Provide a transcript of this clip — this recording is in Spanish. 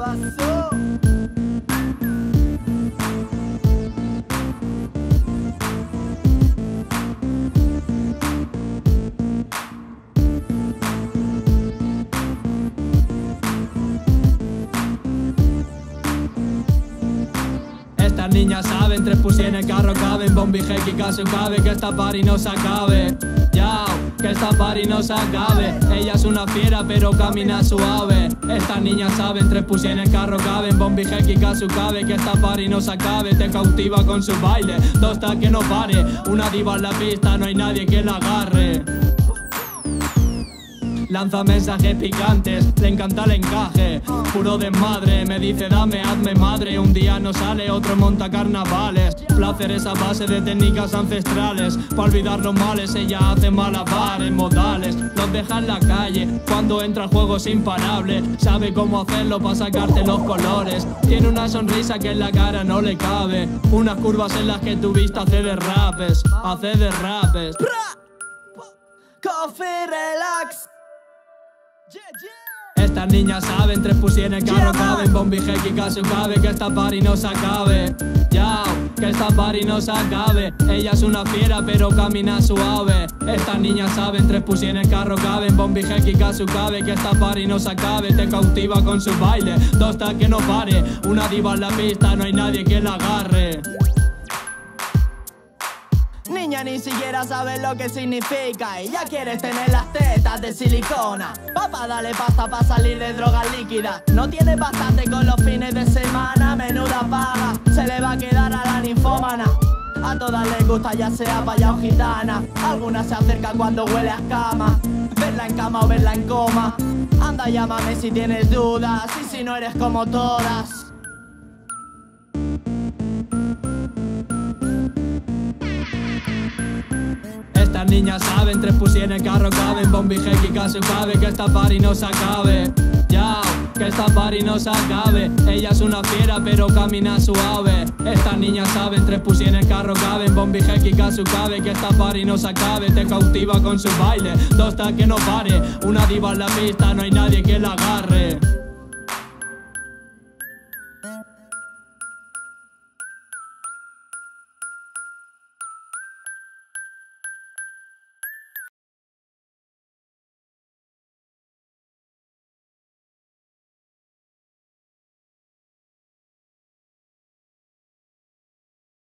pasó? Estas niñas saben, tres pussy en el carro caben. Bombi, Hequi, caso cabe, que esta party no se acabe. Yao, que esta party no se acabe. Ella es una fiera pero camina suave. Estas niñas saben, tres pussy en el carro caben. Bombi, Hequi, caso cabe, que esta party no se acabe. Te cautiva con su baile, dos ta que no pare. Una diva en la pista, no hay nadie que la agarre. Lanza mensajes picantes, le encanta el encaje. Puro desmadre, me dice dame, hazme madre. Un día no sale, otro monta carnavales. Placeres a base de técnicas ancestrales. Pa' olvidar los males, ella hace malabares modales. Los deja en la calle, cuando entra al juego es imparable. Sabe cómo hacerlo pa' sacarte los colores. Tiene una sonrisa que en la cara no le cabe. Unas curvas en las que tu vista hace derrapes. Hace derrapes. Coffee relax. Estas niñas saben, tres pussy en el carro caben. Bombi, Hequi, caso cabe, que esta party no se acabe. Yao, que esta party no se acabe. Ella es una fiera pero camina suave. Estas niñas saben, tres pussy en el carro caben. Bombi, Hequi, caso cabe, que esta party no se acabe. Te cautiva con su baile, dos ta que no pare. Una diva en la pista, no hay nadie que la agarre. Niña, ni siquiera sabes lo que significa y ya quieres tener las tetas de silicona. Papá, dale pasta pa' salir de drogas líquidas. No tiene bastante con los fines de semana. Menuda paga, se le va a quedar a la ninfómana. A todas les gusta, ya sea paya o gitana. Algunas se acercan cuando huele a escama. Verla en cama o verla en coma. Anda, llámame si tienes dudas y si no eres como todas. Estas niñas saben, tres pussy en el carro caben. Bombi, Hequi, caso cabe, que esta party no se acabe. Yao, que esta party no se acabe. Ella es una fiera pero camina suave. Estas niñas saben, tres pussy en el carro caben. Bombi, Hequi, caso cabe, que esta party no se acabe. Te cautiva con su baile, dos ta que no pare. Una diva en la pista, no hay nadie que la agarre.